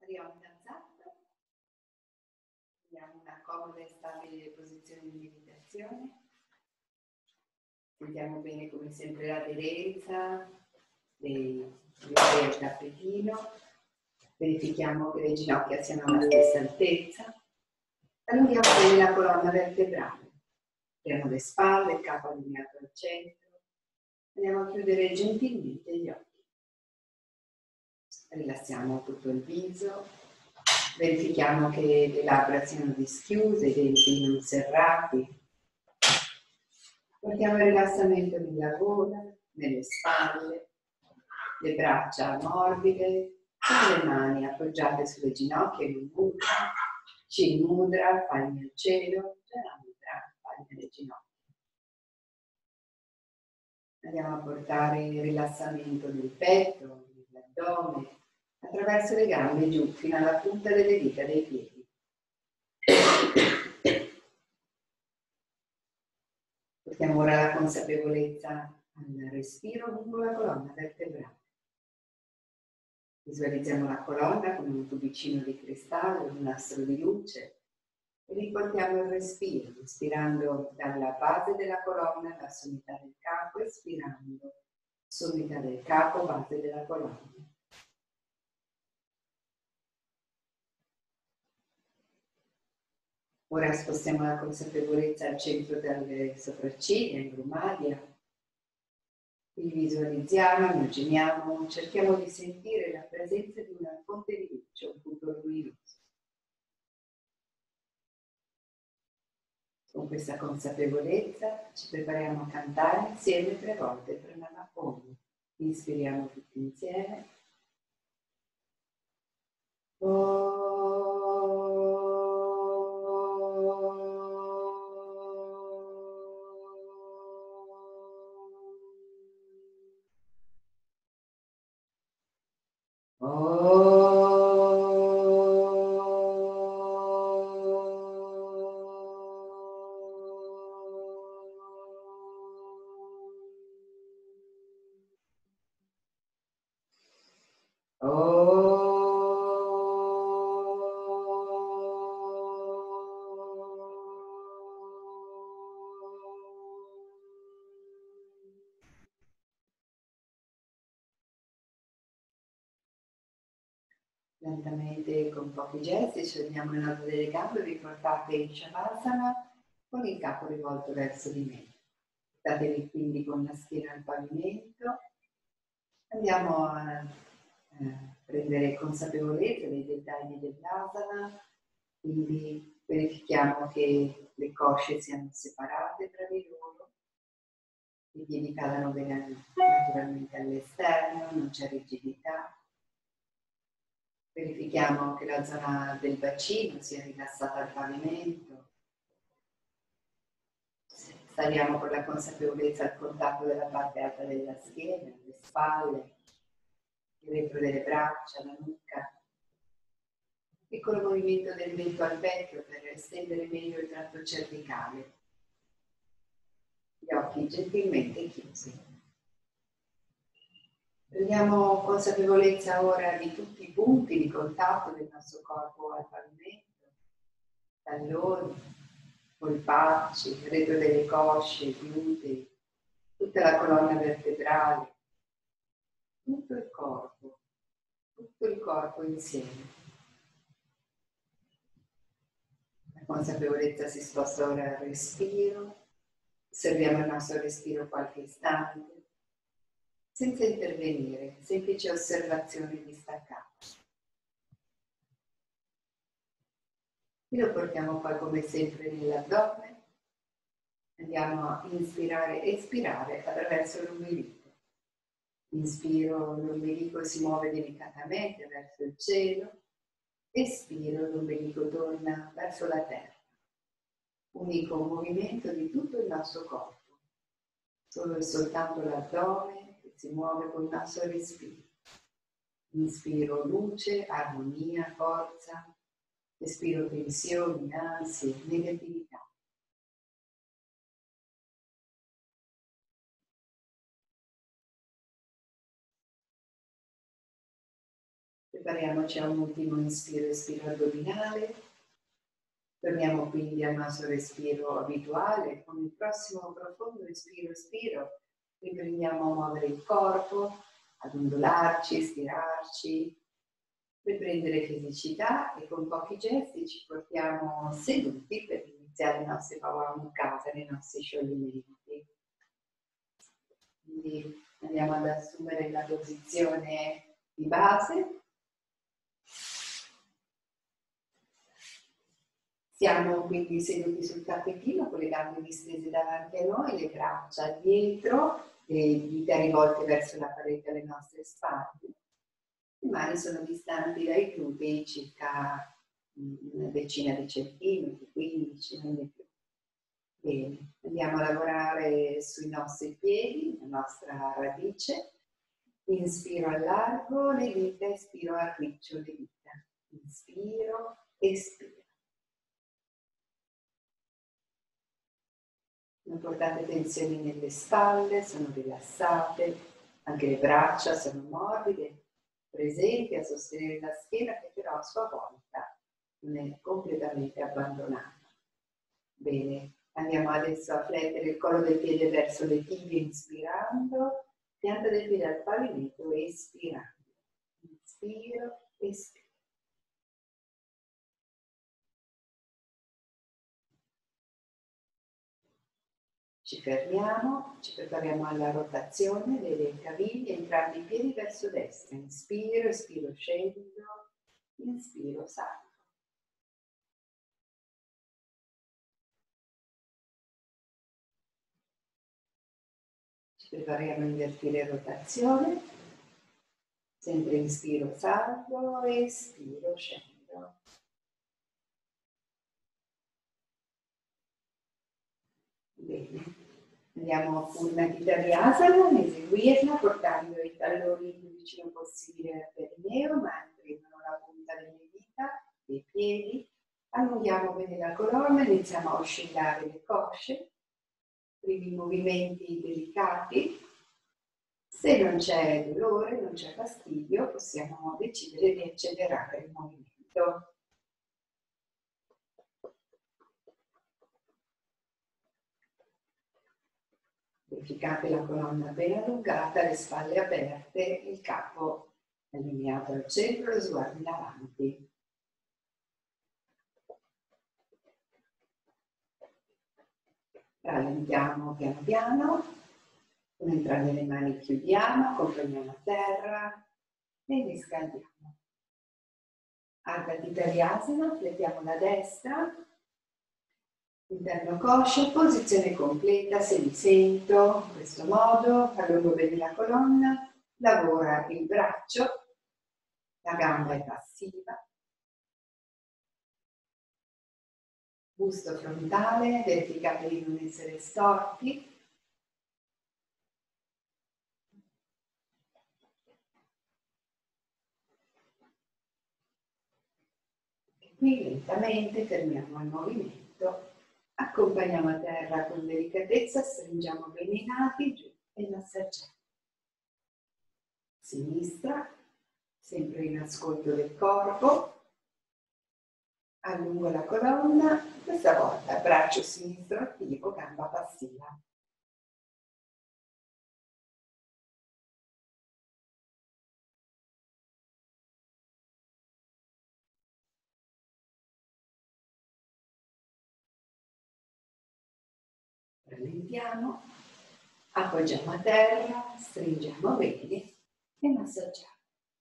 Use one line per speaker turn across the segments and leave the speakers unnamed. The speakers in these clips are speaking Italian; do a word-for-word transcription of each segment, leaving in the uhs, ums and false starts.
Prendiamo un alzato, prendiamo una comoda e stabile posizione di meditazione. Sentiamo bene come sempre l'aderenza dei piedi al tappetino. Verifichiamo che le ginocchia siano alla stessa altezza. Allunghiamo bene la colonna vertebrale. Apriamo le spalle, il capo allineato al centro. Andiamo a chiudere gentilmente gli occhi. Rilassiamo tutto il viso, verifichiamo che le labbra siano dischiuse, i denti non serrati. Portiamo il rilassamento nella gola, nelle spalle, le braccia morbide, con le mani appoggiate sulle ginocchia in un mudra, chin mudra, palmi al cielo, jana mudra, palmi alle ginocchia. Andiamo a portare il rilassamento del petto, dell'addome, attraverso le gambe giù fino alla punta delle dita dei piedi. Portiamo ora la consapevolezza al respiro lungo la colonna vertebrale. Visualizziamo la colonna come un tubicino di cristallo, un nastro di luce e riportiamo il respiro, ispirando dalla base della colonna alla sommità del capo, espirando sommità del capo, base della colonna. Ora spostiamo la consapevolezza al centro delle sopracciglia, in grumadia. Qui visualizziamo, immaginiamo, cerchiamo di sentire la presenza di una fonte di luce, un punto luminoso. Con questa consapevolezza ci prepariamo a cantare insieme tre volte Pranama Om. Inspiriamo tutti insieme. Om. Lentamente, con pochi gesti, scendiamo in alto delle gambe, vi portate in Shavasana con il capo rivolto verso di me. Portatevi quindi con la schiena al pavimento. Andiamo a eh, prendere consapevolezza dei dettagli dell'asana, quindi verifichiamo che le cosce siano separate tra di loro, i piedi cadano bene naturalmente all'esterno, non c'è rigidità. Verifichiamo che la zona del bacino sia rilassata al pavimento. Saliamo con la consapevolezza al contatto della parte alta della schiena, le spalle, il retro delle braccia, la nuca. Piccolo movimento del mento al petto per estendere meglio il tratto cervicale. Gli occhi gentilmente chiusi. Prendiamo consapevolezza ora di tutti i punti di contatto del nostro corpo al pavimento, talloni, polpacci, retro delle cosce, glutei, tutta la colonna vertebrale, tutto il corpo, tutto il corpo insieme. La consapevolezza si sposta ora al respiro, osserviamo il nostro respiro qualche istante, senza intervenire, semplice osservazione distaccata. E lo portiamo poi come sempre nell'addome. Andiamo a inspirare e espirare attraverso l'ombelico. Inspiro, l'ombelico si muove delicatamente verso il cielo. Espiro, l'ombelico torna verso la terra. Unico movimento di tutto il nostro corpo. Solo e soltanto l'addome si muove col nostro respiro. Inspiro luce, armonia, forza. Espiro tensioni, ansie, negatività. Prepariamoci a un ultimo inspiro, espiro addominale. Torniamo quindi al nostro respiro abituale. Con il prossimo profondo respiro, espiro, riprendiamo a muovere il corpo, ad ondolarci, stirarci, riprendere fisicità e con pochi gesti ci portiamo seduti per iniziare i nostri Power Mukasa, i nostri scioglimenti. Quindi andiamo ad assumere la posizione di base. Siamo quindi seduti sul tappetino con le gambe distese davanti a noi, le braccia dietro, le dita rivolte verso la parete alle nostre spalle. Le mani sono distanti dai glutei circa una decina di centimetri, quindici, non di più. Bene, andiamo a lavorare sui nostri piedi, la nostra radice. Inspiro, allargo le dita, espiro, arriccio le dita. Inspiro, espiro. Non portate tensioni nelle spalle, sono rilassate, anche le braccia sono morbide, presenti a sostenere la schiena che però a sua volta non è completamente abbandonata. Bene, andiamo adesso a flettere il collo del piede verso le tibie, inspirando, pianta del piede al pavimento, espirando. Inspiro, espiro. Ci fermiamo, ci prepariamo alla rotazione delle caviglie, entrambi i piedi verso destra. Inspiro, espiro, scendo, inspiro, salgo. Ci prepariamo a invertire rotazione. Sempre inspiro, salgo, espiro, scendo. Bene. Andiamo a Purnatita Vyasana, ad eseguirla portando i talloni il più vicino possibile al perineo, mantenendo la punta delle dita, dei piedi. Allunghiamo bene la colonna, iniziamo a oscillare le cosce. Primi movimenti delicati. Se non c'è dolore, non c'è fastidio, possiamo decidere di accelerare il movimento. Verificate la colonna ben allungata, le spalle aperte, il capo allineato al centro, lo sguardo in avanti. Rallentiamo piano piano, con entrambe le mani chiudiamo, comprimiamo a terra e riscaldiamo. Ardha Dita Vyasana, flettiamo la destra, interno coscia, posizione completa, se mi sento in questo modo, allungo bene la colonna, lavora il braccio, la gamba è passiva, busto frontale, verificate di non essere storti. E qui lentamente fermiamo il movimento. Accompagniamo a terra con delicatezza, stringiamo bene i nati giù e massaggiamo. Sinistra, sempre in ascolto del corpo. Allungo la colonna, questa volta braccio sinistro attivo, gamba passiva. Rallentiamo, appoggiamo a terra, stringiamo bene e massaggiamo.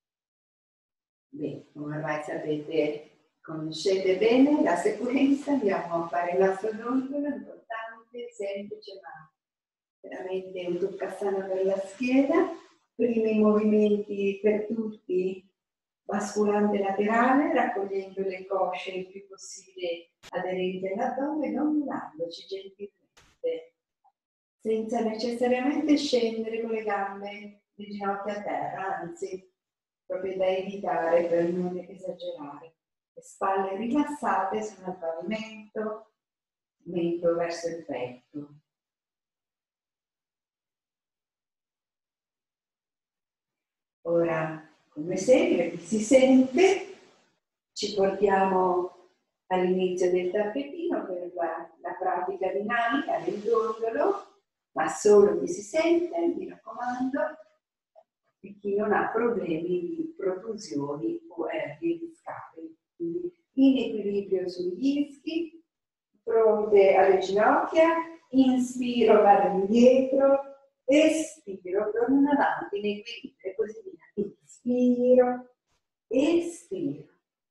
Bene, come ormai sapete, conoscete bene la sequenza, andiamo a fare il nostro dondolo, importante, semplice ma veramente un toccasana per la schiena. Primi movimenti per tutti, basculante laterale, raccogliendo le cosce il più possibile aderenti all'addome, ondulandoci gentilmente, senza necessariamente scendere con le gambe, le ginocchia a terra, anzi, proprio da evitare per non esagerare. Le spalle rilassate sono al pavimento, mento verso il petto. Ora come sempre, chi si sente, ci portiamo all'inizio del tappetino per la, la pratica dinamica del dondolo, ma solo chi si sente, mi raccomando, e chi non ha problemi di protrusioni o ernie discali. Quindi in equilibrio sugli ischi, fronte alle ginocchia, inspiro, vado indietro, espiro, torno in avanti in equilibrio e così via. Inspiro, espiro.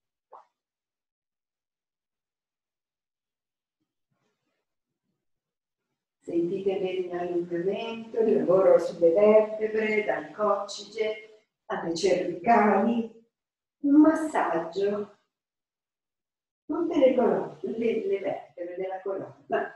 Sentite bene il allungamento, il lavoro sulle vertebre, dal coccige alle cervicali, un massaggio, tutte le colonne, le, le vertebre della colonna.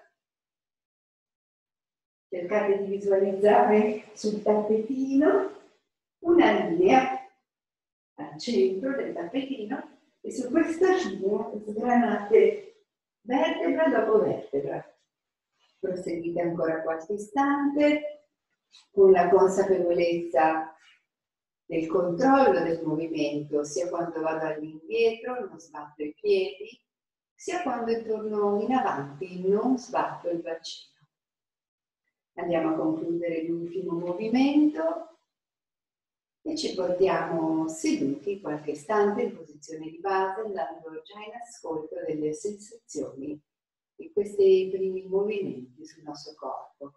Cercate di visualizzare sul tappetino una linea al centro del tappetino e su questa linea sgranate vertebra dopo vertebra. Proseguite ancora qualche istante con la consapevolezza del controllo del movimento, sia quando vado all'indietro, non sbatto i piedi, sia quando torno in avanti, non sbatto il bacino. Andiamo a concludere l'ultimo movimento e ci portiamo seduti qualche istante in posizione di base, andando già in ascolto delle sensazioni di questi primi movimenti sul nostro corpo.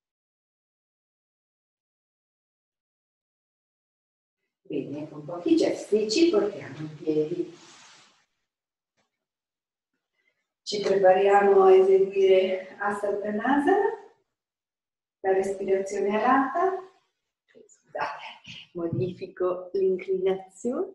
Bene, con pochi gesti ci portiamo in piedi. Ci prepariamo a eseguire Hasta Uttanasana, la respirazione alata. Scusate, modifico l'inclinazione.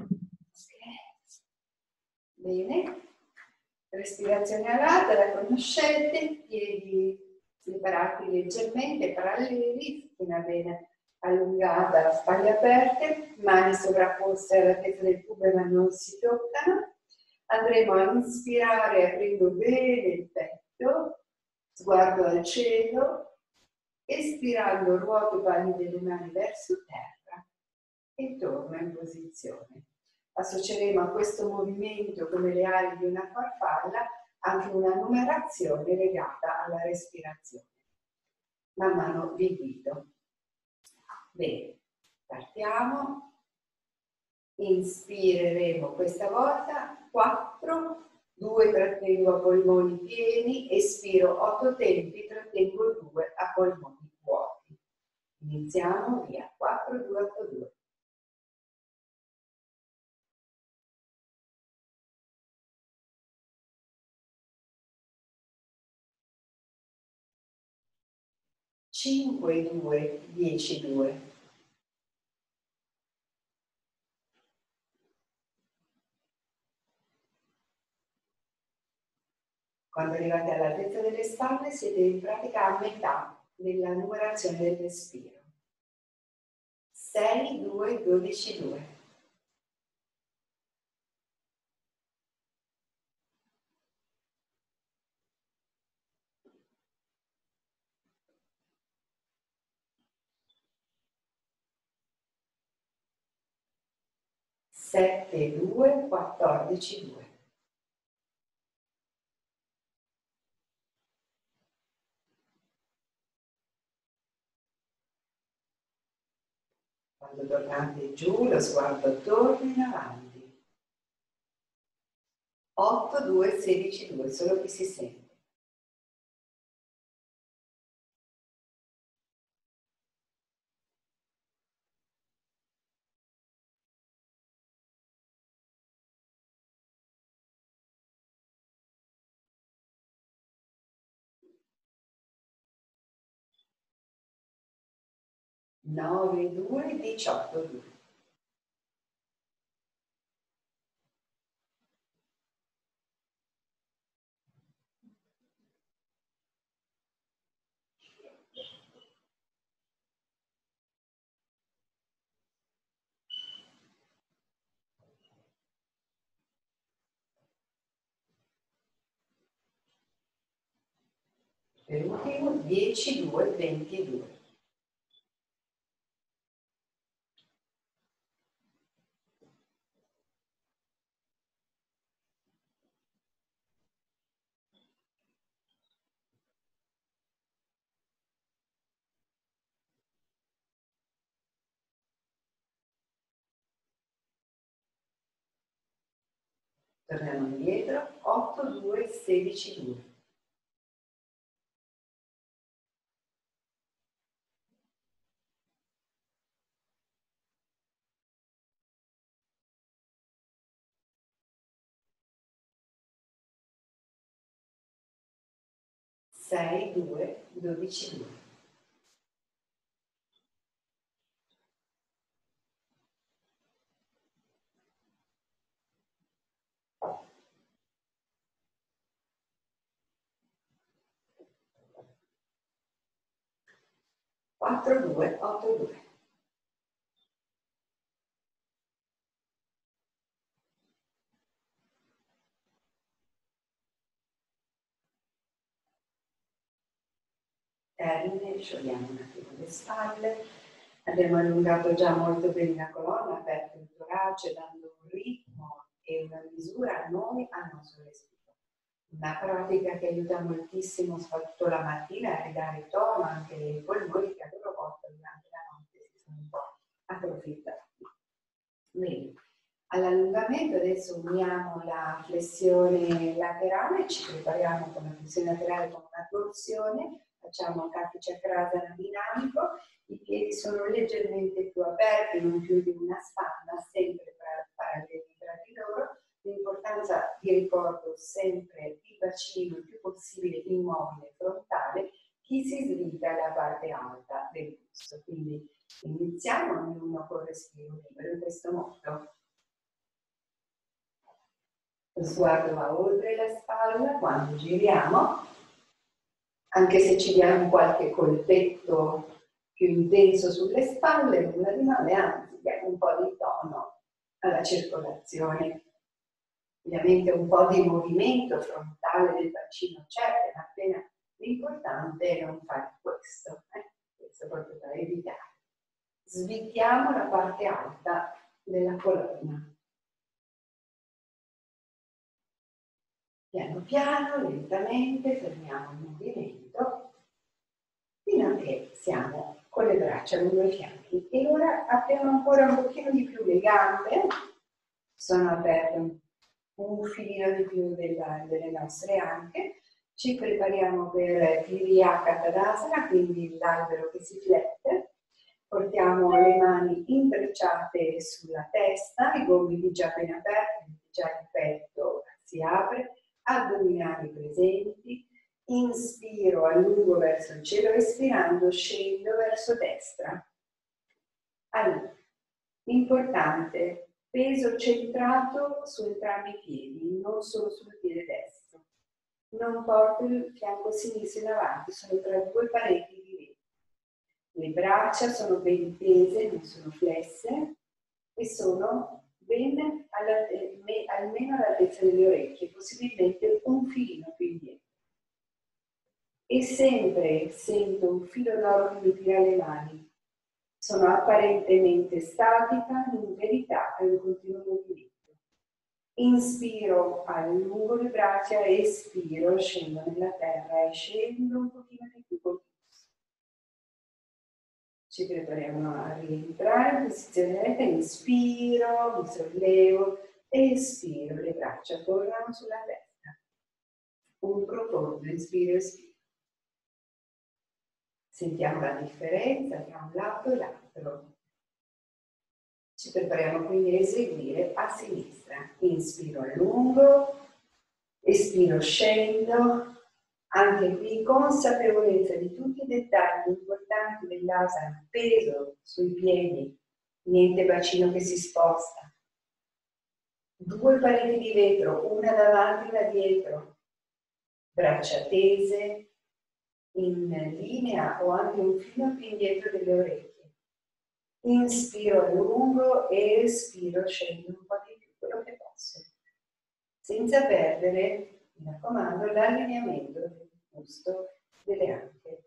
Bene. Respirazione alata, la conoscete, piedi separati leggermente, paralleli, schiena bene allungata, spalle aperte, mani sovrapposte alla testa del pube ma non si toccano. Andremo a inspirare aprendo bene il petto, sguardo al cielo, espirando ruoto i palmi delle mani verso terra e torno in posizione. Associeremo a questo movimento, come le ali di una farfalla, anche una numerazione legata alla respirazione. Man mano vi guido. Bene, partiamo. Inspireremo questa volta quattro, due trattengo a polmoni pieni, espiro otto tempi, trattengo due a polmoni vuoti. Iniziamo, via, quattro, due, otto, due. cinque, due, dieci, due. Quando arrivate all'altezza delle spalle siete in pratica a metà nella numerazione del respiro. sei, due, dodici, due. sette, due, quattordici, due. Quando tornate giù, lo sguardo torna in avanti. otto, due, sedici, due, solo chi si sente. nove, due, diciotto, due. Per ultimo dieci, due, ventidue. Torniamo indietro, otto, due, sedici, due. sei, due, dodici, due. quattro, due, otto, due. Termine, sciogliamo un attimo le spalle, abbiamo allungato già molto bene la colonna, aperto il torace, dando un ritmo e una misura a noi al nostro respiro. Una pratica che aiuta moltissimo, soprattutto la mattina, a ridare tono anche ai polmoni che a loro volta durante la notte si sono un po' atrofizzati. Bene, all'allungamento adesso uniamo la flessione laterale, ci prepariamo con la flessione laterale con una torsione. Facciamo Kapha Chakrasana dinamico, i piedi sono leggermente più aperti, non più di una spanna, sempre paralleli tra di loro. L'importanza, vi ricordo, sempre il bacino il più possibile immobile frontale, chi si slitta è la parte alta del busto. Quindi iniziamo ognuno con respiro libero in questo modo. Lo sguardo va oltre la spalla quando giriamo. Anche se ci diamo qualche colpetto più intenso sulle spalle, nulla di male, anzi diamo un po' di tono alla circolazione. Ovviamente un po' di movimento frontale del bacino c'è, ma appena l'importante è non fare questo, eh? Questo proprio da evitare. Svitiamo la parte alta della colonna. Piano piano, lentamente, fermiamo il movimento fino a che siamo con le braccia lungo i fianchi. E ora apriamo ancora un pochino di più le gambe, sono aperte un filino di più della, delle nostre anche. Ci prepariamo per Virya Tadasana, quindi l'albero che si flette. Portiamo le mani intrecciate sulla testa, i gomiti già ben aperti, già il petto si apre, addominali presenti. Inspiro a lungo verso il cielo, espirando scendo verso destra. Allora, importante, peso centrato su entrambi i piedi, non solo sul piede destro. Non porto il fianco sinistro in avanti, sono tra due pareti di vetro. Le braccia sono ben tese, non sono flesse e sono ben alla, eh, me, almeno all'altezza delle orecchie, possibilmente un filino più indietro. E sempre sento un filo d'oro che mi tira le mani. Sono apparentemente statica, in verità è un continuo movimento. Inspiro, allungo le braccia, espiro, scendo nella terra e scendo un pochino di più col busto. Ci prepariamo a rientrare in posizione retta, inspiro, mi sollevo, espiro, le braccia tornano sulla testa. Un profondo inspiro, espiro. Sentiamo la differenza tra un lato e l'altro. Ci prepariamo quindi a eseguire a sinistra. Inspiro a lungo, espiro scendo. Anche qui consapevolezza di tutti i dettagli importanti dell'asana, peso sui piedi, niente bacino che si sposta. Due pareti di vetro, una davanti e una dietro. Braccia tese, in linea o anche un filo più indietro delle orecchie. Inspiro a lungo e espiro, scendo un po' di più quello che posso, senza perdere, mi raccomando, l'allineamento del busto delle anche.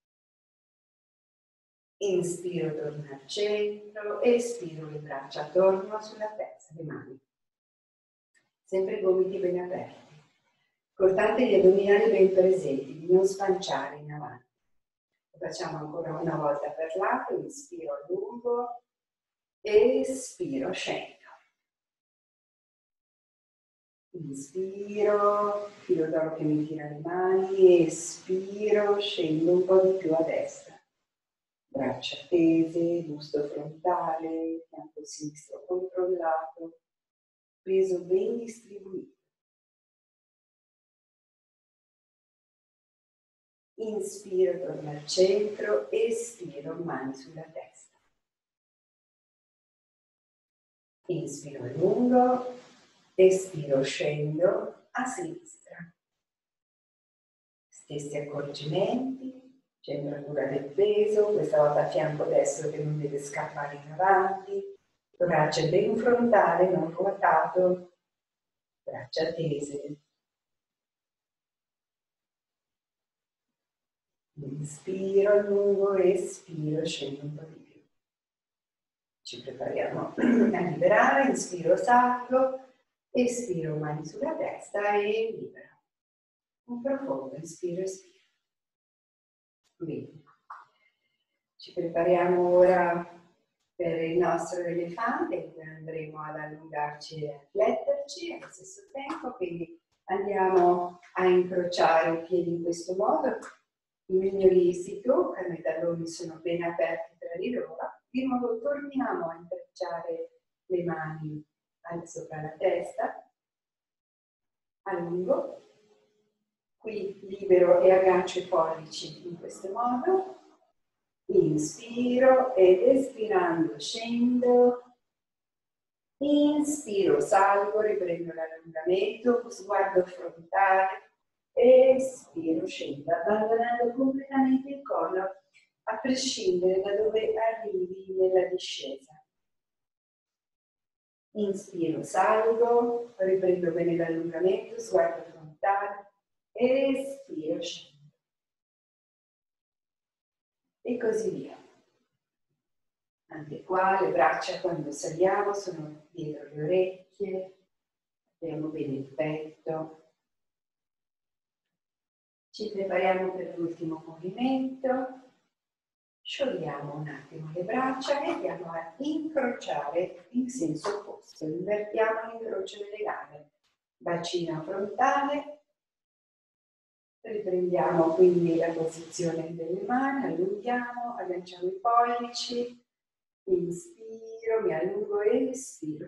Inspiro, torno al centro, espiro, le braccia tornano sulla testa, le mani. Sempre i gomiti ben aperti. Importante gli addominali ben presenti, di non spanciare in avanti. Lo facciamo ancora una volta per lato, inspiro a lungo, espiro, scendo. Inspiro, filo d'oro che mi tira le mani, espiro, scendo un po' di più a destra. Braccia tese, busto frontale, fianco sinistro controllato, peso ben distribuito. Inspiro, torno al centro, espiro, mani sulla testa. Inspiro lungo, espiro, scendo a sinistra. Stessi accorgimenti, centratura del peso, questa volta fianco destro che non deve scappare in avanti, braccia ben frontale, non ruotato, braccia tese. Inspiro a lungo, espiro, scendo un po' di più. Ci prepariamo a liberare, inspiro, salgo, espiro, mani sulla testa e libero. Un profondo inspiro, espiro. Bene. Ci prepariamo ora per il nostro elefante, dove andremo ad allungarci e a fletterci allo stesso tempo, quindi andiamo a incrociare i piedi in questo modo. I mignoli si toccano, i talloni sono ben aperti tra di loro. Di nuovo torniamo a intrecciare le mani sopra la testa, a lungo. Qui libero e aggancio i pollici in questo modo. Inspiro ed espirando scendo. Inspiro, salgo, riprendo l'allungamento, sguardo frontale. Espiro, scendo, abbandonando completamente il collo, a prescindere da dove arrivi nella discesa. Inspiro, salgo, riprendo bene l'allungamento, sguardo frontale. Espiro, scendo. E così via. Anche qua le braccia quando saliamo sono dietro le orecchie, abbiamo bene il petto. Ci prepariamo per l'ultimo movimento, sciogliamo un attimo le braccia e andiamo a incrociare in senso opposto. Invertiamo l'incrocio delle gambe, bacino frontale. Riprendiamo quindi la posizione delle mani, allunghiamo, agganciamo i pollici, inspiro, mi allungo e espiro.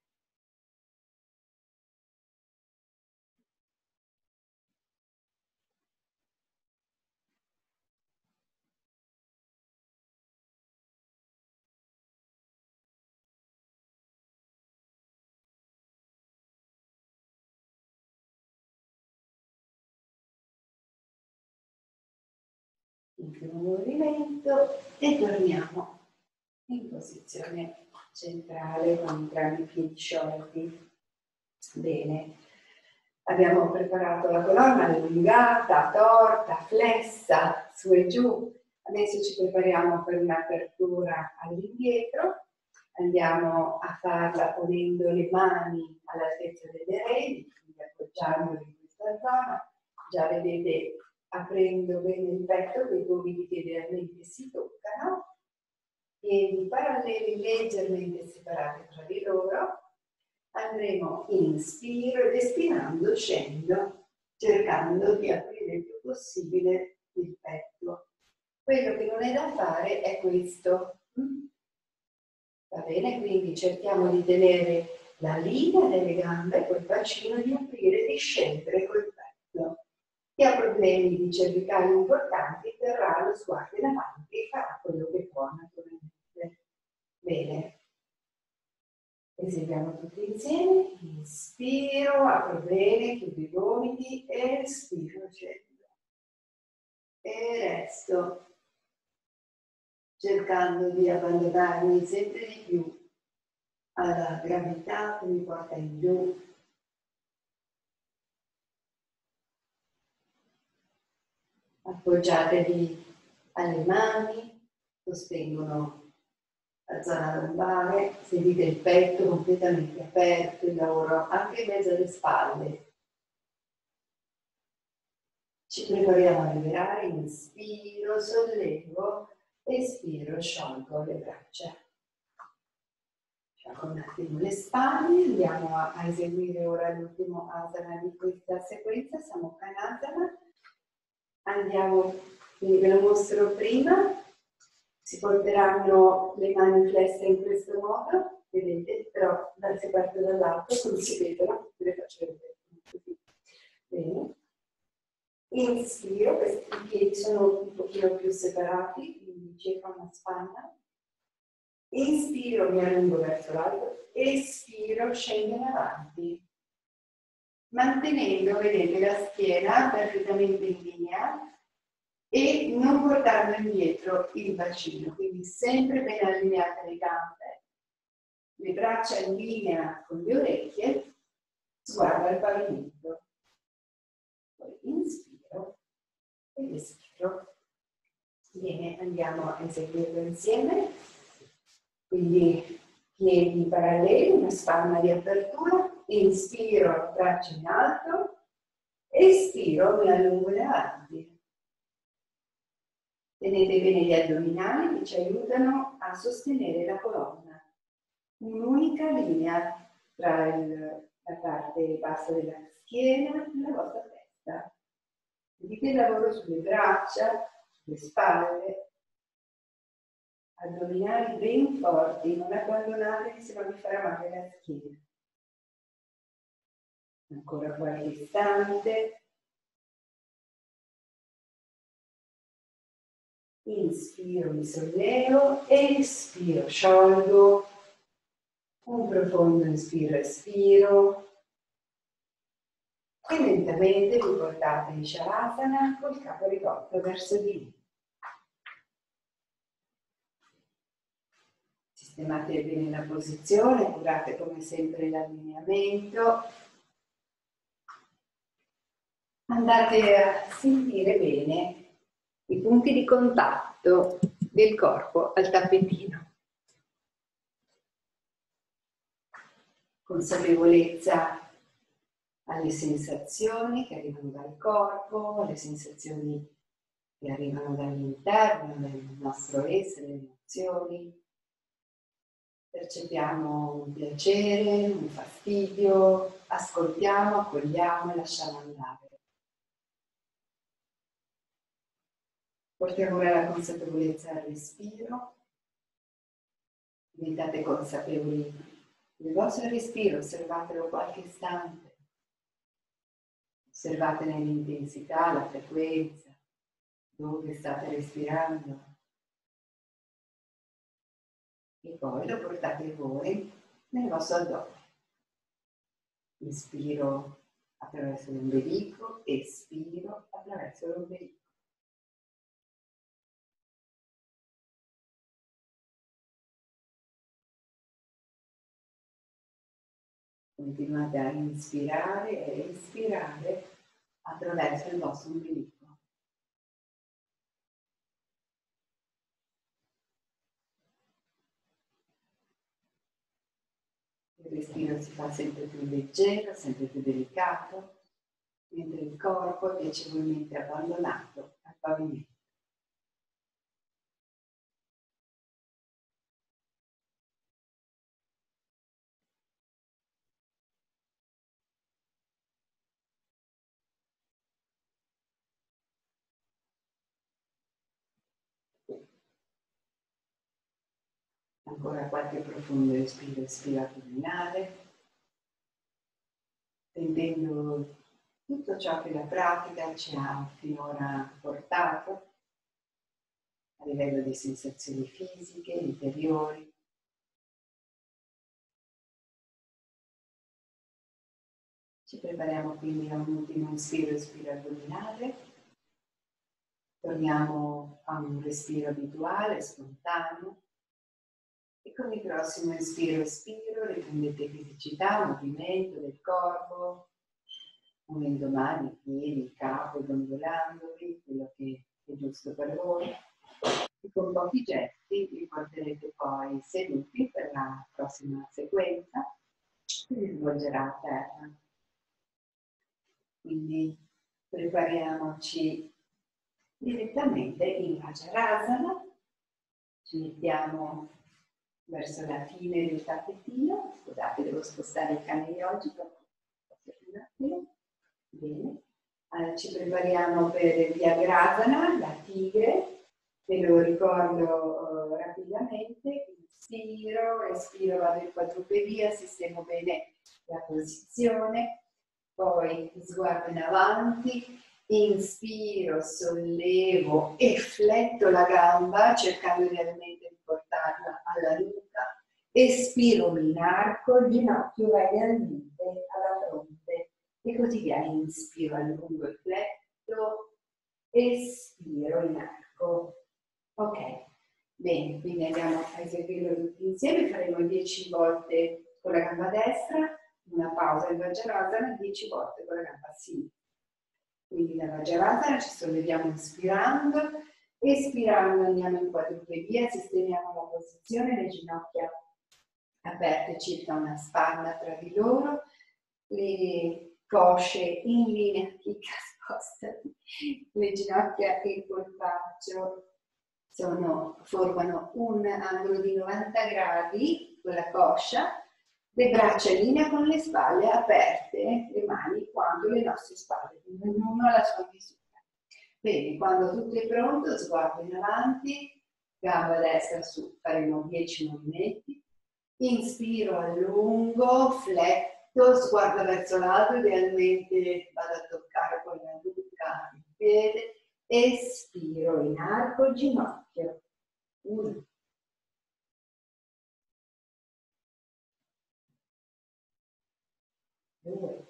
Ultimo movimento e torniamo in posizione centrale con entrambi i piedi sciolti. Bene, abbiamo preparato la colonna allungata, torta, flessa, su e giù. Adesso ci prepariamo per un'apertura all'indietro. Andiamo a farla ponendo le mani all'altezza delle reni, quindi appoggiandole in questa zona. Già vedete, aprendo bene il petto, che i gomiti idealmente si toccano, piedi paralleli leggermente separati tra di loro. Andremo inspiro ed espirando scendo, cercando di aprire il più possibile il petto. Quello che non è da fare è questo. Va bene? Quindi cerchiamo di tenere la linea delle gambe, col bacino, di aprire e di scendere col petto. Chi ha problemi di cervicali importanti terrà lo sguardo in avanti e farà quello che può naturalmente. Bene. Eseguiamo tutti insieme. Inspiro, apro bene, chiudo i gomiti, espiro, scendo. E resto, cercando di abbandonarmi sempre di più alla gravità che mi porta in giù. Appoggiatevi alle mani, sostengono la zona lombare, sentite il petto completamente aperto, il lavoro anche in mezzo alle spalle. Ci prepariamo a liberare, inspiro, sollevo, espiro, sciolgo le braccia. Sciolgo un attimo attimo le spalle, andiamo a, a eseguire ora l'ultimo asana di questa sequenza, siamo Kanasana, andiamo, quindi ve lo mostro prima, si porteranno le mani flesse in questo modo, vedete, però se parto dall'alto non si vedono, ve le faccio vedere così. Bene. Inspiro, questi piedi sono un pochino più separati, quindi circa una spanna. Inspiro, mi allungo verso l'alto, espiro, scendo in avanti. Mantenendo, vedete, la schiena perfettamente in linea e non portando indietro il bacino, quindi sempre ben allineate le gambe, le braccia in linea con le orecchie, sguardo al pavimento. Poi inspiro ed espiro. Bene, andiamo a eseguirlo insieme. Quindi piedi paralleli, una spanna di apertura, inspiro, braccia in alto, espiro, mi allungo in avanti. Tenete bene gli addominali che ci aiutano a sostenere la colonna. Un'unica linea tra il, la parte bassa della schiena e la vostra testa. Vedete il lavoro sulle braccia, sulle spalle, addominali ben forti, non abbandonate, se no vi farà male la schiena. Ancora qualche istante. Inspiro, mi sollevo, espiro, sciolgo. Un profondo inspiro, espiro. E lentamente vi portate in Shavasana col capo rivolto verso di lì. Sistemate bene la posizione, curate come sempre l'allineamento. Andate a sentire bene i punti di contatto del corpo al tappetino. Consapevolezza alle sensazioni che arrivano dal corpo, alle sensazioni che arrivano dall'interno del nostro essere, le emozioni. Percepiamo un piacere, un fastidio, ascoltiamo, accogliamo e lasciamo andare. Portiamo ora la consapevolezza al respiro. Diventate consapevoli del vostro respiro, osservatelo qualche istante. Osservatene l'intensità, la frequenza, dove state respirando. E poi lo portate voi nel vostro addome. Inspiro attraverso l'ombelico, espiro attraverso l'ombelico. Continuate a inspirare e espirare attraverso il vostro ombelico. Il respiro si fa sempre più leggero, sempre più delicato, mentre il corpo è piacevolmente abbandonato al pavimento. Ancora qualche profondo respiro, respiro addominale, sentendo tutto ciò che la pratica ci ha finora portato a livello di sensazioni fisiche, interiori. Ci prepariamo quindi a un ultimo inspiro, respiro addominale. Torniamo a un respiro abituale, spontaneo. E con il prossimo inspiro, espiro, riprendete fisicità, movimento del corpo, muovendo mani, piedi, capo, dondolandovi, quello che è giusto per voi. E con pochi gesti vi porterete poi seduti per la prossima sequenza che vi svolgerà a terra. Quindi prepariamoci direttamente in Vajrasana, ci mettiamo verso la fine del tappetino. Scusate, devo spostare il cane di oggi, però un attimo. Bene. Allora, ci prepariamo per Vyagrasana, la tigre. Ve lo ricordo uh, rapidamente. Inspiro, respiro, vado in quadrupedia, sistemo bene la posizione. Poi sguardo in avanti. Inspiro, sollevo e fletto la gamba cercando realmente di portarla alla nuca. Espiro, mi inarco, il ginocchio va idealmente alla fronte e così via. Inspiro, allungo e fletto, espiro, inarco. Ok, bene, quindi andiamo a eseguirlo tutti insieme. Faremo dieci volte con la gamba destra, una pausa in Vajrasana, dieci volte con la gamba sinistra. Quindi la Vajrasana ci solleviamo inspirando, espirando andiamo in quadrupedia, sistemiamo la posizione, le ginocchia aperte circa una spanna tra di loro, le cosce in linea, chicca, spostati, le ginocchia e il polpaccio sono, formano un angolo di novanta gradi con la coscia, le braccia in linea con le spalle aperte, le mani quanto le nostre spalle, ognuno alla sua misura. Bene, quando tutto è pronto, sguardo in avanti, gamba destra su, faremo dieci movimenti. Inspiro, allungo, fletto, sguardo verso l'alto, idealmente vado a toccare con la nuca il piede. Espiro, inarco, ginocchio. Uno. Due.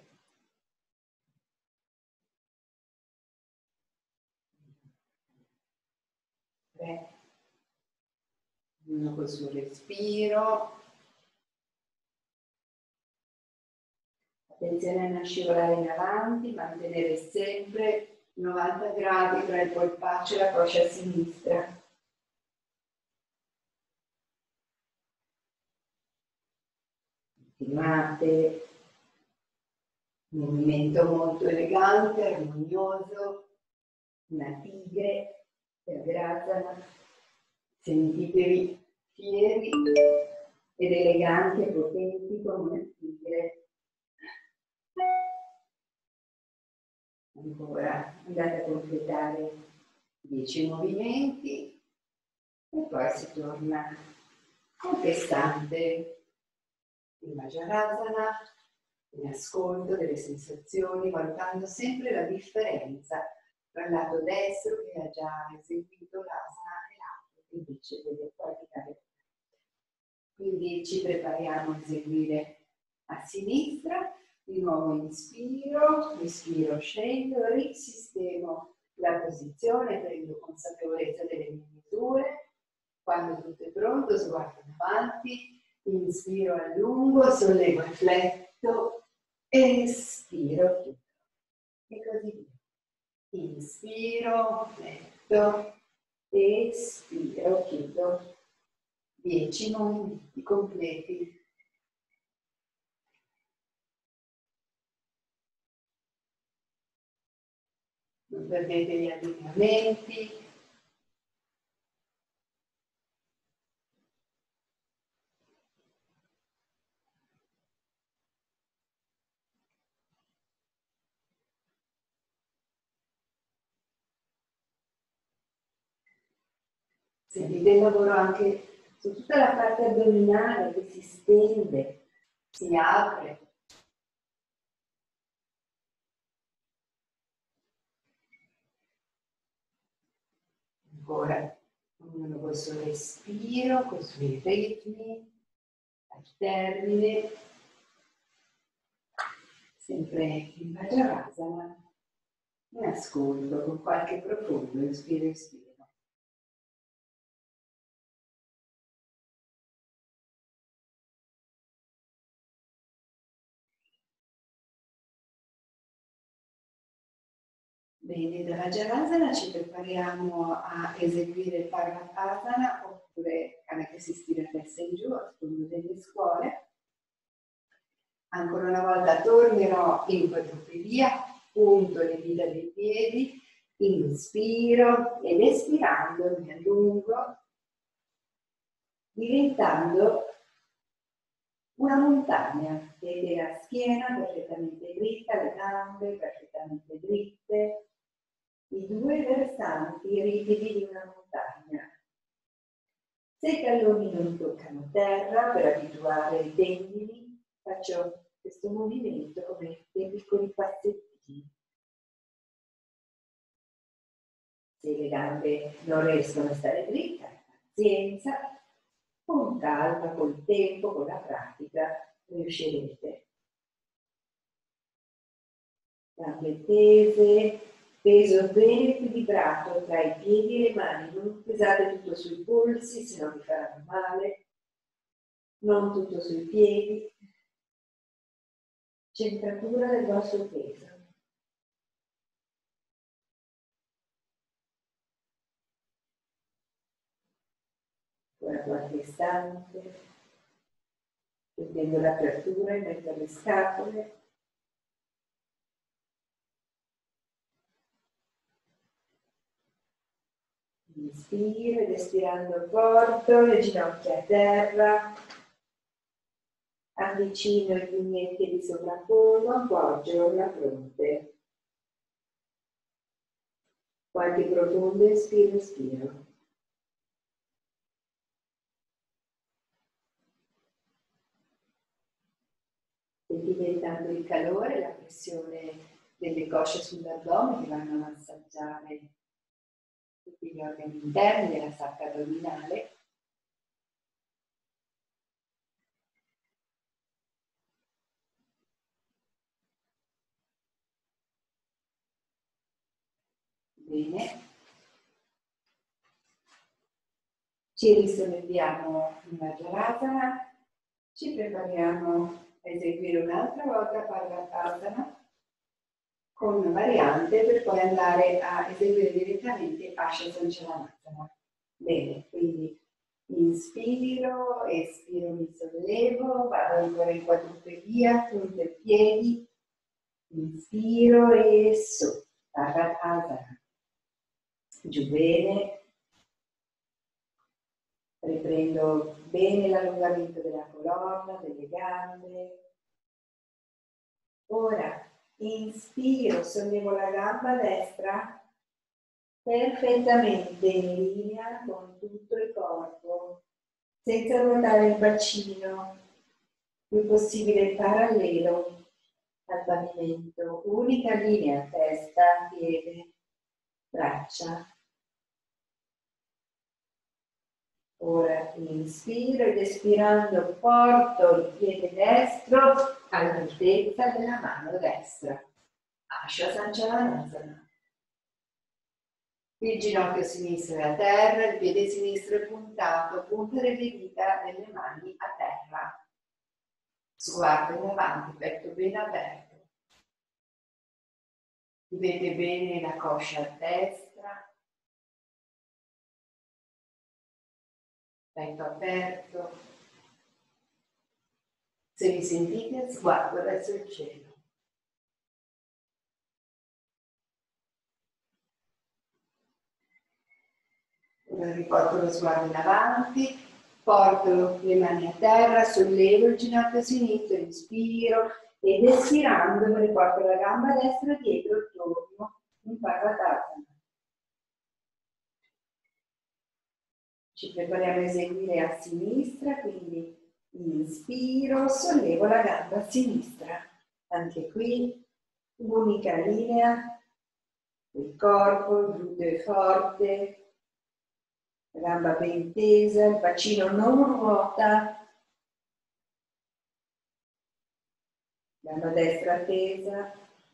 Tre. Uno col suo respiro. Attenzione a non scivolare in avanti, mantenere sempre novanta gradi tra il polpaccio e la coscia sinistra. Continuate. Movimento molto elegante, armonioso, una tigre, Vajrasana. Sentitevi fieri ed eleganti e potenti come una tigre. Ancora, andate a completare dieci movimenti e poi si torna contestante in Vajrasana, in ascolto delle sensazioni, valutando sempre la differenza tra il lato destro che ha già eseguito l'asana e l'altro che invece deve praticare. Quindi ci prepariamo a eseguire a sinistra. Di nuovo inspiro, respiro, scendo, risistemo la posizione, prendo consapevolezza delle mie misure. Quando tutto è pronto, sguardo in avanti, inspiro a lungo, sollevo il fletto, espiro, chiudo. E così via. Inspiro, fletto, espiro, chiudo. dieci movimenti completi. Non perdete gli allineamenti. Sentite il lavoro anche su tutta la parte addominale che si stende, si apre. Ancora, ognuno col suo respiro, con i suoi ritmi, al termine, sempre in Vajrasana, in ascolto con qualche profondo inspiro e espiro. Bene, da Vajrasana ci prepariamo a eseguire Parvatasana oppure cane che si stira a testa in giù, a seconda delle scuole. Ancora una volta tornerò in quadrupedia, punto le dita dei piedi, inspiro ed espirando mi allungo, diventando una montagna. Vede la schiena perfettamente dritta, le gambe perfettamente dritte, i due versanti ripidi di una montagna. Se i talloni non toccano terra, per abituare i tendini, faccio questo movimento come dei piccoli passettini. Se le gambe non riescono a stare dritte, pazienza, con calma, col tempo, con la pratica, riuscirete. Gambe tese, peso ben equilibrato tra i piedi e le mani, non pesate tutto sui polsi, se no vi faranno male, non tutto sui piedi, centratura del vostro peso. Ora qualche istante, sentendo l'apertura in mezzo alle scapole. Inspiro ed espirando porto le ginocchia a terra, avvicino i pugni e piedi sovrappongo, appoggio la fronte. Qualche profondo espiro, espiro. Sentimentando il calore e la pressione delle cosce sull'addome che vanno a massaggiare tutti gli organi interni della sacca addominale. Bene. Ci risolleviamo in Vajrasana, ci prepariamo a eseguire un'altra volta Parvatasana con una variante per poi andare a eseguire direttamente Asha Sanchalanasana. Bene, quindi inspiro, espiro, mi sollevo, vado ancora in quadrupedia, punto i piedi, inspiro e su, Parvatasana. Giù bene. Riprendo bene l'allungamento della colonna, delle gambe. Ora inspiro, sollevo la gamba destra perfettamente in linea con tutto il corpo, senza ruotare il bacino, il più possibile parallelo al pavimento. Unica linea, testa, piede, braccia. Ora inspiro ed espirando porto il piede destro all'altezza della mano destra. Asha Sanchalanasana. Il ginocchio sinistro è a terra, il piede sinistro è puntato, punta delle dita delle mani a terra. Sguardo in avanti, petto ben aperto. Vedete bene la coscia a destra. Petto aperto. Se vi sentite, sguardo verso il cielo. Ora riporto lo sguardo in avanti, porto le mani a terra, sollevo il ginocchio sinistro, inspiro ed espirando riporto la gamba destra dietro e torno in Parvatasana. Ci prepariamo a eseguire a sinistra, quindi inspiro, sollevo la gamba a sinistra. Anche qui unica linea, il corpo, il gluteo è forte, la gamba ben tesa, il bacino non ruota, gamba destra tesa.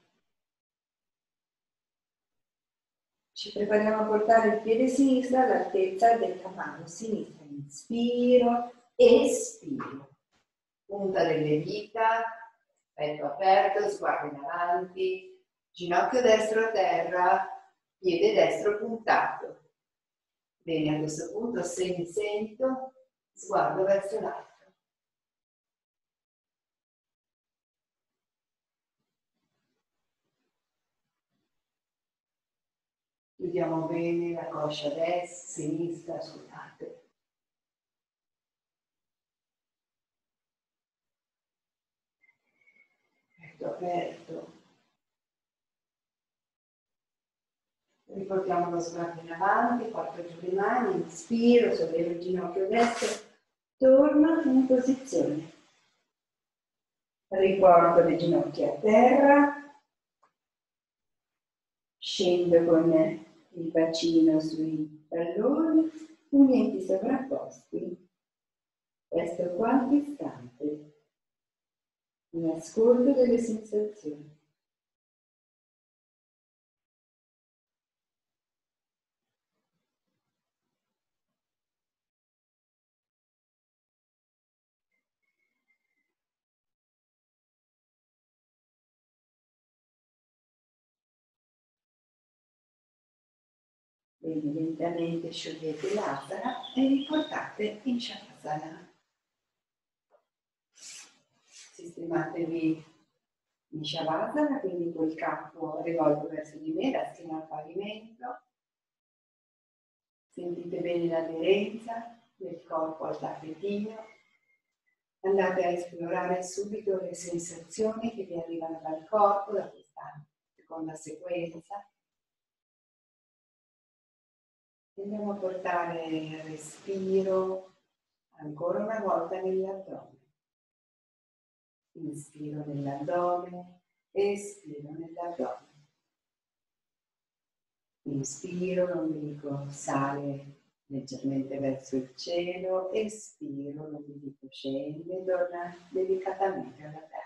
Ci prepariamo a portare il piede sinistro all'altezza della mano sinistra. Inspiro, espiro. Punta delle dita, petto aperto, sguardo in avanti, ginocchio destro a terra, piede destro puntato. Bene, a questo punto se mi sento, sguardo verso l'alto. Chiudiamo bene la coscia destra, sinistra, scusate. petto aperto. Riportiamo lo sguardo in avanti, porto giù le mani, inspiro, sollevo il ginocchio destro, torno in posizione. Riporto le ginocchia a terra, scendo con il bacino sui talloni, pugnetti sovrapposti. Resto qualche istante in ascolto delle sensazioni. Quindi lentamente sciogliete l'asana e riportate in Shavasana. Sistematevi in Shavasana, quindi col capo rivolto verso di me, la schiena al pavimento. Sentite bene l'aderenza del corpo al tappetino. Andate a esplorare subito le sensazioni che vi arrivano dal corpo, da questa seconda sequenza. Andiamo a portare il respiro ancora una volta nell'addome. Inspiro nell'addome, espiro nell'addome. Inspiro, l'ombelico sale leggermente verso il cielo, espiro, l'ombelico scende, torna delicatamente alla terra.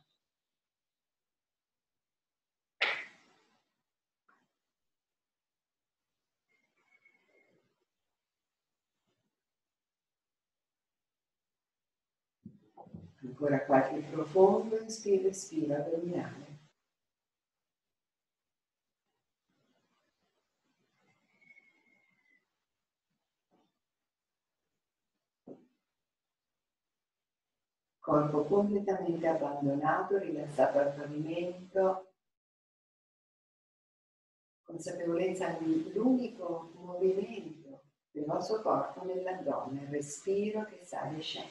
Ancora qualche profondo inspiro, espiro addominale. Corpo completamente abbandonato, rilassato al pavimento. Consapevolezza dell'unico movimento del vostro corpo nell'addome, il respiro che sale e scende.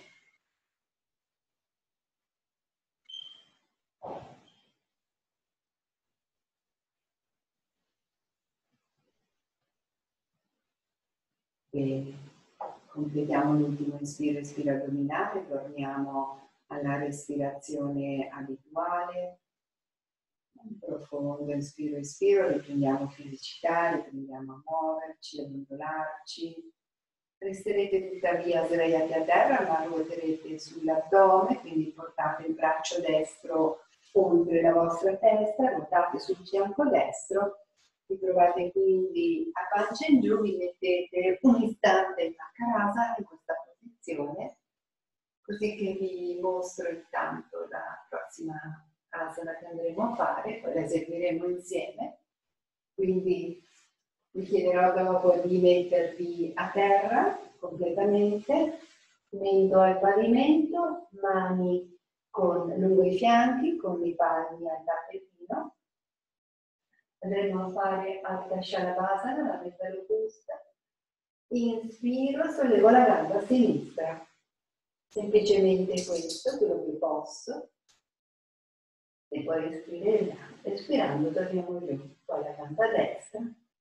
E completiamo l'ultimo inspiro, espiro addominale, torniamo alla respirazione abituale. Un profondo inspiro, espiro, riprendiamo fisicità, riprendiamo a muoverci, a dondolarci. Resterete tuttavia sdraiati a terra, ma ruoterete sull'addome, quindi portate il braccio destro oltre la vostra testa, ruotate sul fianco destro. Vi trovate quindi a pancia in giù, vi mettete un istante in Makarasa, in questa posizione, così che vi mostro intanto la prossima asana che andremo a fare, poi la eseguiremo insieme. Quindi vi chiederò dopo di mettervi a terra completamente, mento al pavimento, mani con, lungo i fianchi, con i palmi al tappetino. Andremo a fare Ardha Shalabhasana, la metta robusta. Inspiro, sollevo la gamba a sinistra. Semplicemente questo, quello che posso. E poi respireremo. Respirando torniamo giù. Poi la gamba destra.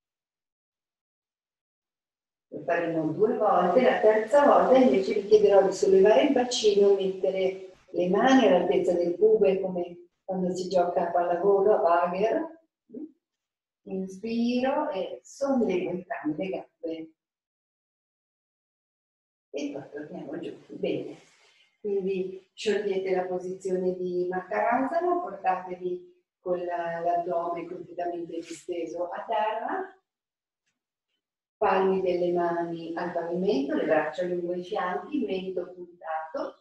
Lo faremo due volte. La terza volta invece vi chiederò di sollevare il bacino, mettere le mani all'altezza del pube come quando si gioca a pallavolo, a bagger. Inspiro e sollevo entrambe le gambe. E poi torniamo giù. Bene. Quindi sciogliete la posizione di Makarasana, portatevi con l'addome completamente disteso a terra, palmi delle mani al pavimento, le braccia lungo i fianchi, mento puntato.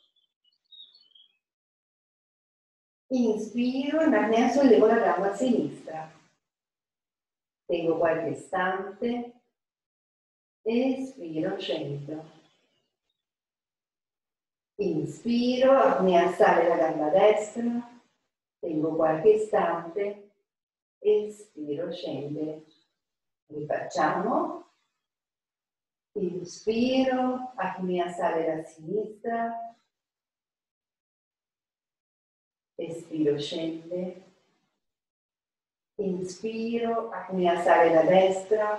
Inspiro, in apnea sollevo la gamba a sinistra. Tengo qualche istante. Espiro, scendo. Inspiro, apnea sale la gamba destra. Tengo qualche istante. Espiro, scende. Rifacciamo. Inspiro, apnea sale la sinistra. espiro, scende, inspiro, apnea sale da destra,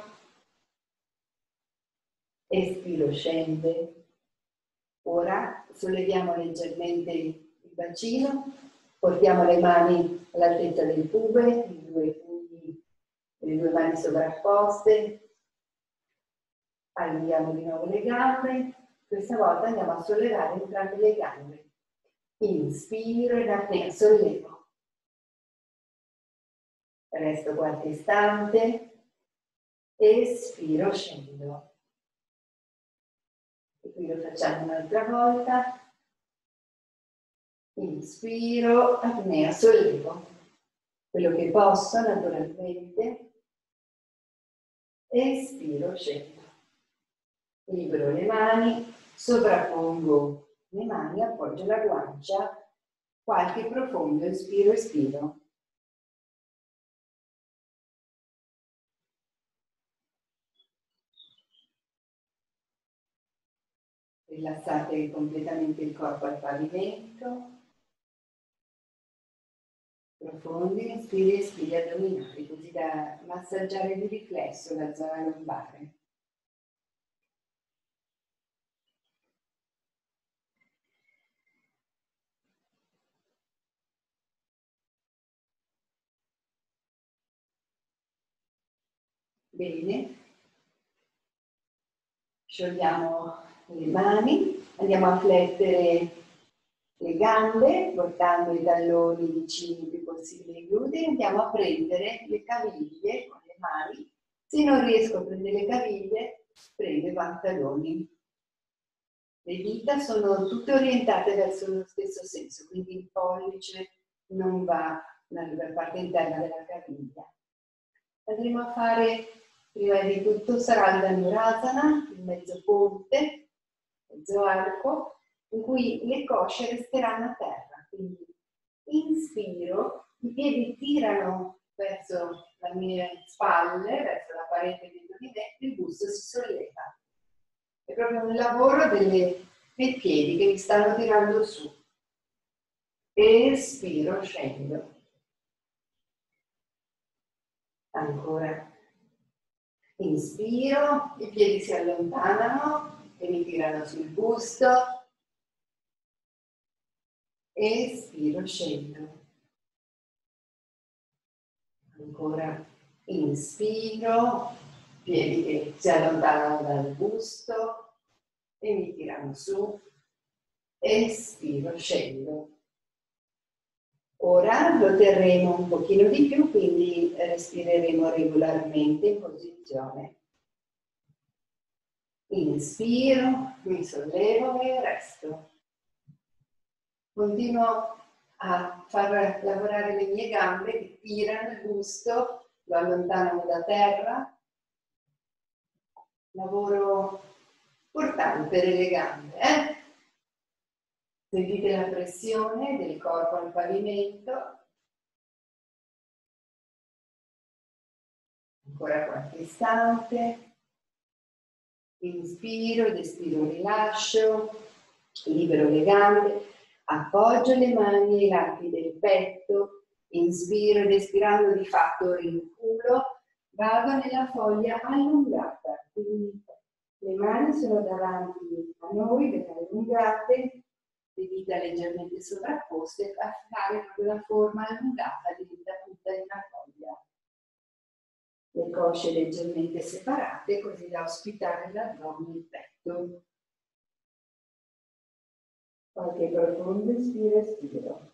espiro, scende. Ora solleviamo leggermente il bacino, portiamo le mani all'altezza del pube, i due pugni, le due mani sovrapposte, allunghiamo di nuovo le gambe, questa volta andiamo a sollevare entrambe le gambe. Inspiro e apnea, sollevo. Resto qualche istante, espiro, scendo. E qui lo facciamo un'altra volta. Inspiro, apnea, sollevo. Quello che posso, naturalmente. Espiro, scendo. Libero le mani, sovrappongo le mani, appoggio la guancia, qualche profondo inspiro, espiro. Rilassate completamente il corpo al pavimento. Profondi inspiri e espiri addominali, così da massaggiare di riflesso la zona lombare. Bene. Sciogliamo le mani, andiamo a flettere le gambe, portando i talloni vicini il più possibile ai glutei, andiamo a prendere le caviglie con le mani. Se non riesco a prendere le caviglie, prendo i pantaloni. Le dita sono tutte orientate verso lo stesso senso, quindi il pollice non va nella parte interna della caviglia. Andremo a fare, prima di tutto, sarà il Dhanurasana, il mezzo ponte, mezzo arco, in cui le cosce resteranno a terra. Quindi inspiro, i piedi tirano verso le mie spalle, verso la parete dietro di me, il busto si solleva. È proprio un lavoro delle, dei piedi che mi stanno tirando su. Espiro, scendo. Ancora. Inspiro, i piedi si allontanano e mi tirano sul busto. Espiro, scendo. Ancora. Inspiro, piedi che si allontanano dal busto e mi tirano su. Espiro, scendo. Ora lo terremo un pochino di più, quindi respireremo regolarmente in posizione. Inspiro, mi sollevo e resto. Continuo a far lavorare le mie gambe che tirano il busto, lo allontanano da terra. Lavoro importante per le gambe, eh? Sentite la pressione del corpo al pavimento. Ancora qualche istante. Inspiro ed espiro, rilascio, libero le gambe, appoggio le mani ai lati del petto, inspiro ed espirando di fatto rinculo, vado nella foglia allungata, quindi le mani sono davanti a noi, le allungate, le dita leggermente sovrapposte, a fare proprio la forma allungata della punta di una foglia. Le cosce leggermente separate, così da ospitare l'addome e il petto. Qualche profondo inspiro, espiro.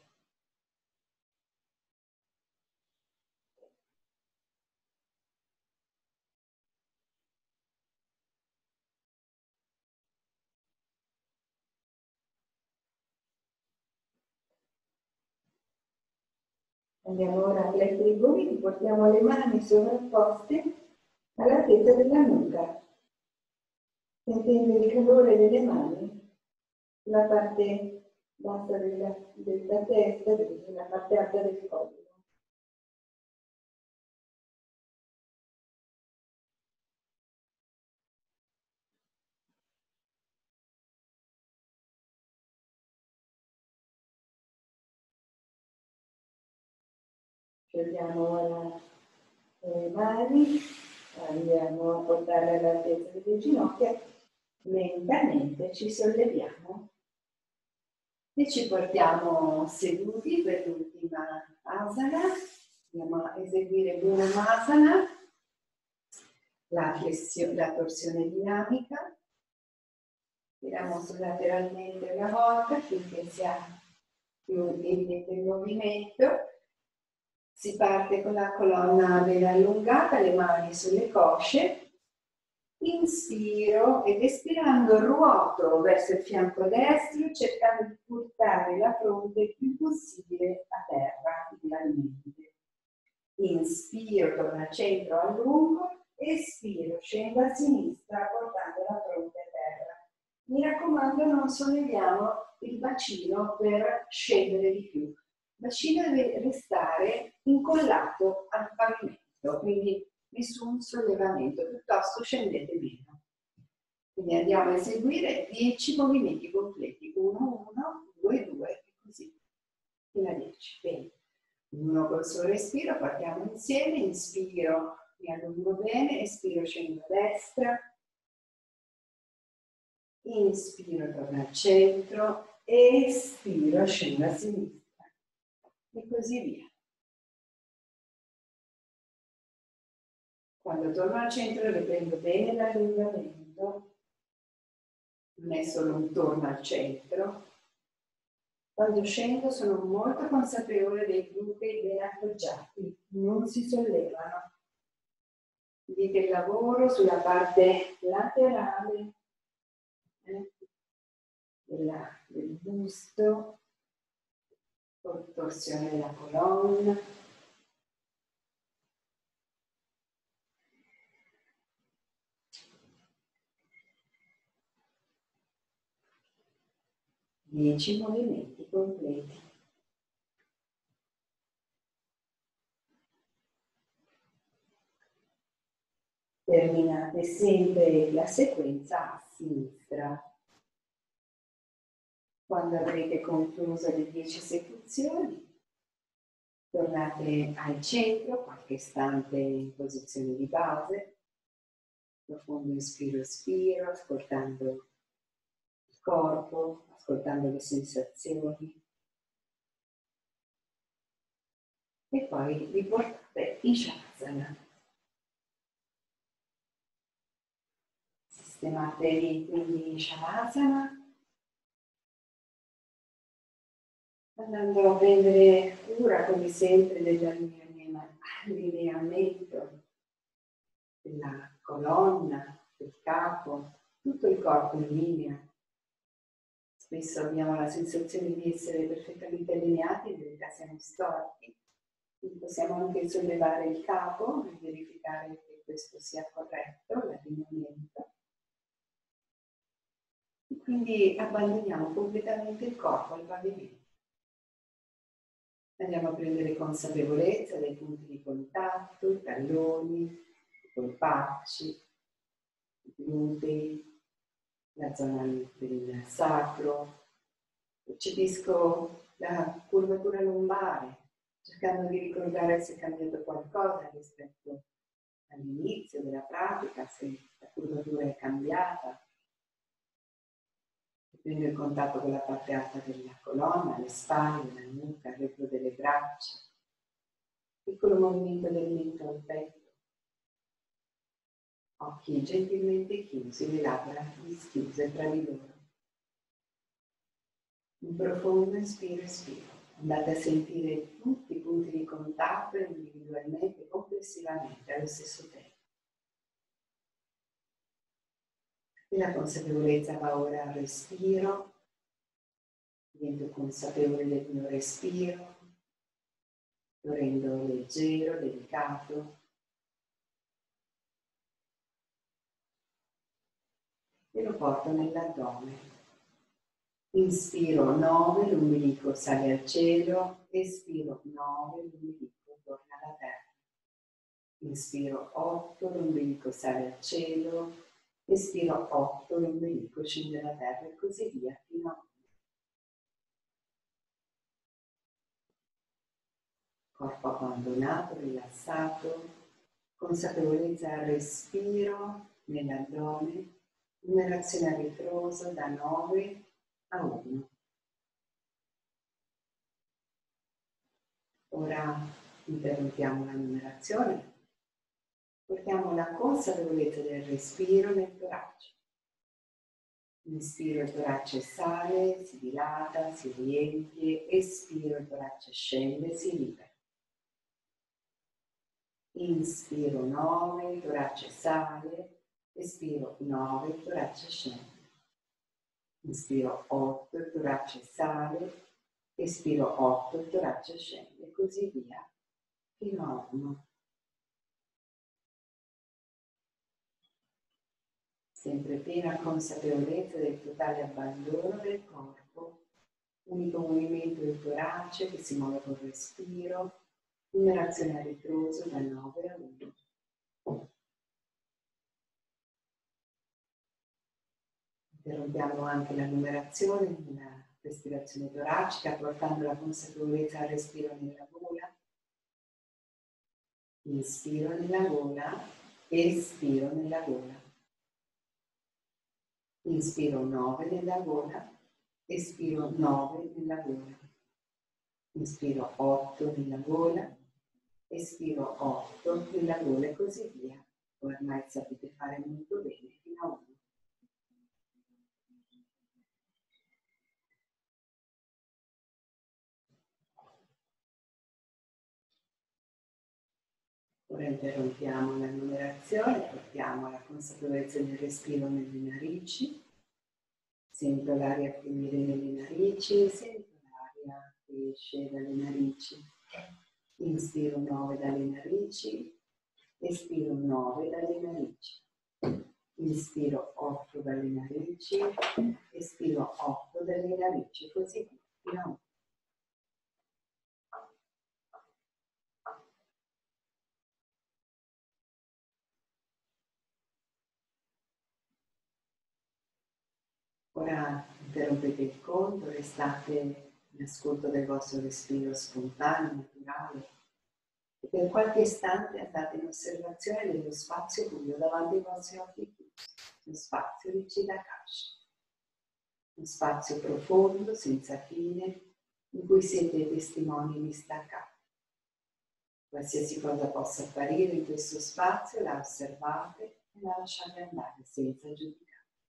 Andiamo ora a flettere i gomiti, portiamo le mani sovrapposte all'altezza della nuca, sentendo il calore delle mani sulla parte bassa della, della testa, nella parte alta del collo. Sciogliamo ora le mani, andiamo a portarle all'altezza delle ginocchia, lentamente ci solleviamo e ci portiamo seduti per l'ultima asana. Andiamo a eseguire Bunamasana, la flessione, la torsione dinamica. Tiriamo su lateralmente una volta finché sia più evidente il movimento. Si parte con la colonna ben allungata, le mani sulle cosce. Inspiro ed espirando ruoto verso il fianco destro, cercando di portare la fronte il più possibile a terra, idealmente. Inspiro, torno al centro a lungo, espiro, scendo a sinistra portando la fronte a terra. Mi raccomando, non solleviamo il bacino per scendere di più. Il bacino deve restare incollato al pavimento, quindi nessun sollevamento, piuttosto scendete meno. Quindi andiamo a eseguire dieci movimenti completi, uno, uno, due, due e così, fino a dieci. Bene. Uno col suo respiro, partiamo insieme, inspiro, mi allungo bene, espiro, scendo a destra, inspiro, torno al centro, espiro, scendo a sinistra e così via. Quando torno al centro riprendo bene l'allungamento, non è solo un torno al centro. Quando scendo sono molto consapevole dei glutei ben appoggiati, non si sollevano. Dite il lavoro sulla parte laterale eh, della, del busto, con torsione della colonna. dieci movimenti completi. Terminate sempre la sequenza a sinistra. Quando avrete concluso le dieci esecuzioni, tornate al centro, qualche istante in posizione di base, profondo inspiro-espiro, ascoltando il corpo, ascoltando le sensazioni. E poi vi portate in Shavasana. Sistematevi quindi in Shavasana, andando a prendere cura, come sempre, dell'allineamento della colonna, del capo, tutto il corpo in linea. Spesso abbiamo la sensazione di essere perfettamente allineati, in verità siamo storti. Quindi possiamo anche sollevare il capo e verificare che questo sia corretto, l'allineamento. E quindi abbandoniamo completamente il corpo al pavimento. Andiamo a prendere consapevolezza dei punti di contatto, i talloni, i polpacci, i glutei, la zona del sacro. Percepisco la curvatura lombare, cercando di ricordare se è cambiato qualcosa rispetto all'inizio della pratica, se la curvatura è cambiata. Prendo il contatto con la parte alta della colonna, le spalle, la nuca, il retro delle braccia. Piccolo movimento del mento al petto. Occhi gentilmente chiusi, le labbra dischiuse tra di loro. Un profondo inspiro, espiro. Andate a sentire tutti i punti di contatto individualmente, complessivamente, allo stesso tempo. E la consapevolezza va ora al respiro. Divento consapevole del mio respiro. Lo rendo leggero, delicato. E lo porto nell'addome. Inspiro nove, l'ombelico sale al cielo. Espiro nove, l'ombelico torna alla terra. Inspiro otto, l'ombelico sale al cielo. Espiro otto, l'ombelico scende alla terra e così via fino a uno. corpo abbandonato, rilassato, consapevolezza al respiro nell'addome, numerazione a ritroso da nove a uno. Ora interrompiamo la numerazione, portiamo la consapevolezza del respiro nel torace. Inspiro, il torace sale, si dilata, si riempie, espiro, il torace scende, si libera. Inspiro nove, il torace sale, espiro nove, il torace scende. Inspiro otto, il torace sale, espiro otto, il torace scende, e così via, fino a uno. Sempre piena consapevolezza del totale abbandono del corpo, unico movimento del torace che si muove col respiro, numerazione a ritroso da nove a uno. Interrompiamo anche la numerazione nella respirazione toracica, portando la consapevolezza al respiro nella gola. Inspiro nella gola, espiro nella gola. Inspiro nove nella gola, espiro nove nella gola. Inspiro otto nella gola, espiro otto nella gola e così via. Ormai sapete fare molto bene fino a uno. Ora interrompiamo la numerazione, portiamo la consapevolezza del respiro nelle narici. Sento l'aria fluire nelle narici, sento l'aria che esce dalle narici. Inspiro nove dalle narici, espiro nove dalle narici. Inspiro otto dalle narici, espiro otto dalle narici, così via, fino a uno. Ora interrompete il conto, restate in ascolto del vostro respiro spontaneo, naturale, e per qualche istante andate in osservazione dello spazio buio davanti ai vostri occhi chiusi, lo spazio di Chitta-Kasha, uno spazio profondo, senza fine, in cui siete testimoni distaccati. Qualsiasi cosa possa apparire in questo spazio la osservate e la lasciate andare senza giudicare.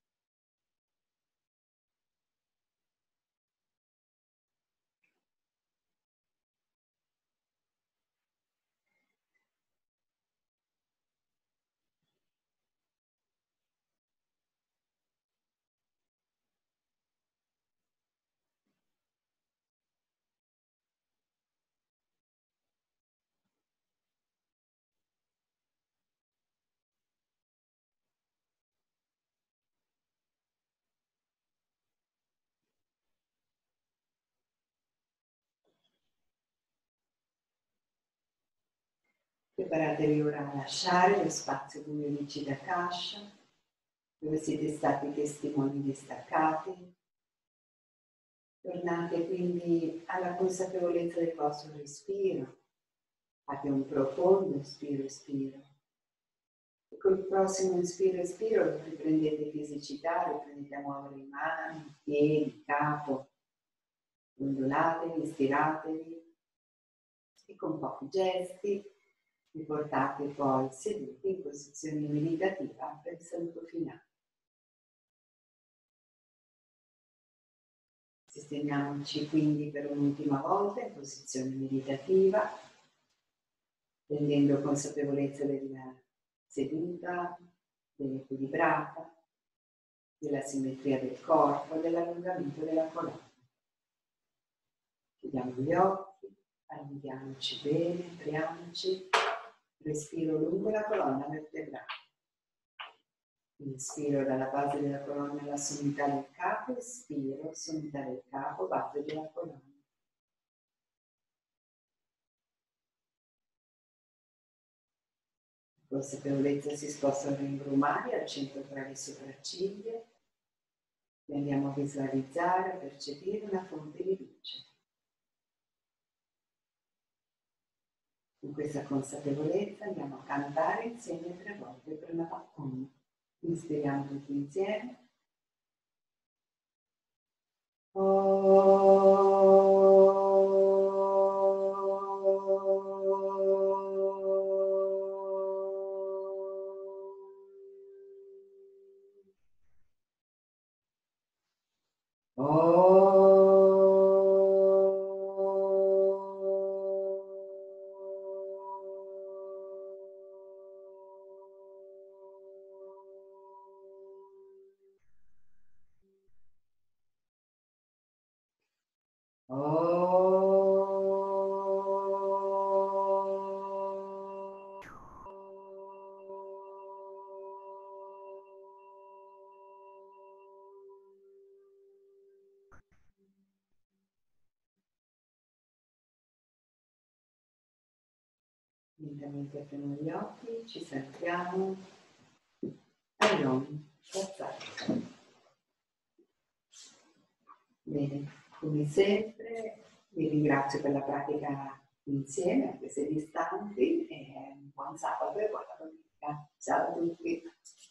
Preparatevi ora a lasciare lo spazio buio di Chitta-Kasha, dove siete stati testimoni distaccati. Tornate quindi alla consapevolezza del vostro respiro. Fate un profondo inspiro-espiro. E col prossimo inspiro-espiro riprendete fisicità, riprendete a muovere le mani, piedi, capo. Ondulatevi, stiratevi e con pochi gesti vi portate poi seduti in posizione meditativa per il saluto finale. Sistemiamoci quindi per un'ultima volta in posizione meditativa, prendendo consapevolezza della seduta, dell'equilibrata, della simmetria del corpo, dell'allungamento della colonna. Chiudiamo gli occhi, allunghiamoci bene, apriamoci. Respiro lungo la colonna vertebrale. Inspiro dalla base della colonna alla sommità del capo, espiro, sommità del capo, base della colonna. La consapevolezza si sposta rimbrumare al centro tra le sopracciglia e andiamo a visualizzare, a percepire una fonte di luce. Con questa consapevolezza andiamo a cantare insieme tre volte per la Om. Inspiriamo tutti insieme. Lentamente apriamo gli occhi, ci sentiamo all'Om. Bene, come sempre vi ringrazio per la pratica insieme, anche se distanti, e buon sabato e buona domenica. Ciao a tutti.